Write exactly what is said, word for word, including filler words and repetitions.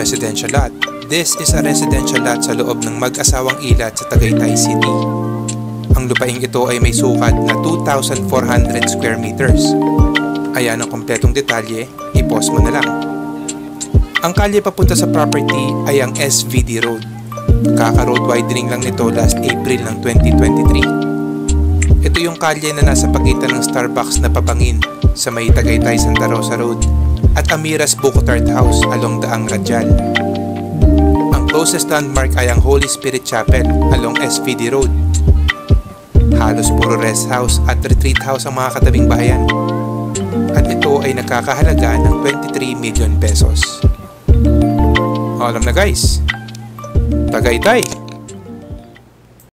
residential lot. This is a residential lot sa loob ng mag-asawang ilat sa Tagaytay City. Ang lupaing ito ay may sukat na two thousand four hundred square meters. Ayan ang kompletong detalye, i-pause mo na lang. Ang kalye papunta sa property ay ang S V D Road. Kaka-road widening lang nito last April ng twenty twenty-three. Ito yung kalye na nasa pagitan ng Starbucks na papangin sa may Tagaytay Santa Rosa Road at Amiras Bucotart House along Daang Radial. Ang closest landmark ay ang Holy Spirit Chapel along S V D Road. Halos puro rest house at retreat house ang mga katabing bahayan. At ito ay nakakahalaga ng twenty-three million pesos. Alam na guys, Tagaytay!